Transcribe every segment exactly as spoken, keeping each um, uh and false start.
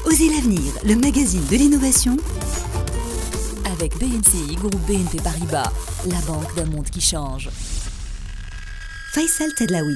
Osez l'avenir, le magazine de l'innovation. Avec B N C I, groupe B N P Paribas, la banque d'un monde qui change. Faisal Tadlaoui.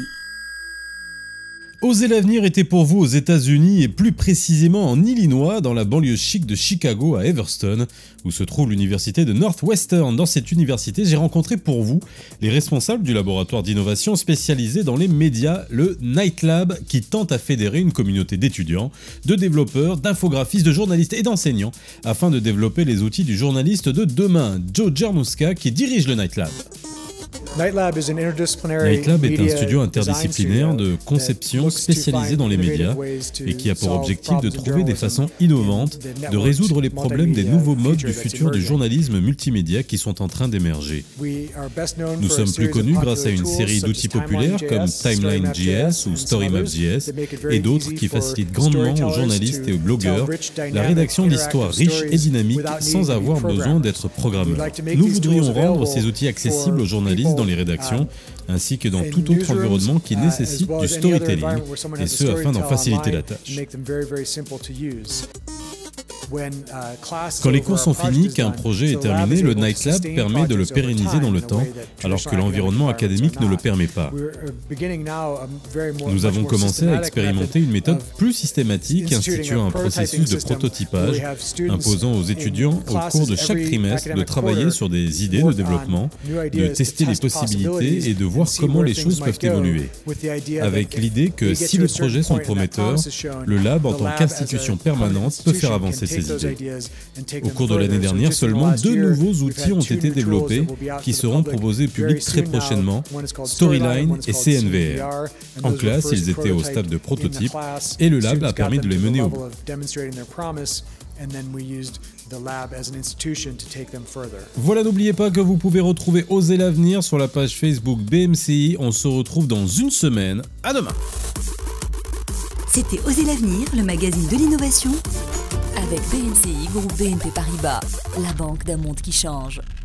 Osez l'avenir était pour vous aux États-Unis et plus précisément en Illinois, dans la banlieue chic de Chicago à Everston, où se trouve l'université de Northwestern. Dans cette université, j'ai rencontré pour vous les responsables du laboratoire d'innovation spécialisé dans les médias, le Night Lab, qui tente à fédérer une communauté d'étudiants, de développeurs, d'infographistes, de journalistes et d'enseignants afin de développer les outils du journaliste de demain. Joe Jarmuska qui dirige le Night Lab. Night Lab est un studio interdisciplinaire de conception spécialisé dans les médias et qui a pour objectif de trouver des façons innovantes de résoudre les problèmes des nouveaux modes du futur du journalisme multimédia qui sont en train d'émerger. Nous sommes plus connus grâce à une série d'outils populaires comme Timeline J S ou Storymap J S et d'autres qui facilitent grandement aux journalistes et aux blogueurs la rédaction d'histoires riches et dynamiques sans avoir besoin d'être programmeurs. Nous voudrions rendre ces outils accessibles aux journalistes dans les rédactions, ainsi que dans tout autre environnement qui nécessite du storytelling, et ce afin d'en faciliter la tâche. Quand les cours sont finis, qu'un projet est terminé, le Night Lab permet de le pérenniser dans le temps, alors que l'environnement académique ne le permet pas. Nous avons commencé à expérimenter une méthode plus systématique, instituant un processus de prototypage, imposant aux étudiants au cours de chaque trimestre de travailler sur des idées de développement, de tester les possibilités et de voir comment les choses peuvent évoluer. Avec l'idée que si les projets sont prometteurs, le Lab en tant qu'institution permanente peut faire avancer ces idées. Au cours de l'année dernière, seulement deux nouveaux outils ont été développés qui seront proposés au public très prochainement, Storyline et C N V R. En classe, ils étaient au stade de prototype et le Lab a permis de les mener au bout. Voilà, n'oubliez pas que vous pouvez retrouver Osez l'avenir sur la page Facebook B M C I. On se retrouve dans une semaine. À demain. C'était Osez l'avenir, le magazine de l'innovation. Avec B N C I, groupe B N P Paribas, la banque d'un monde qui change.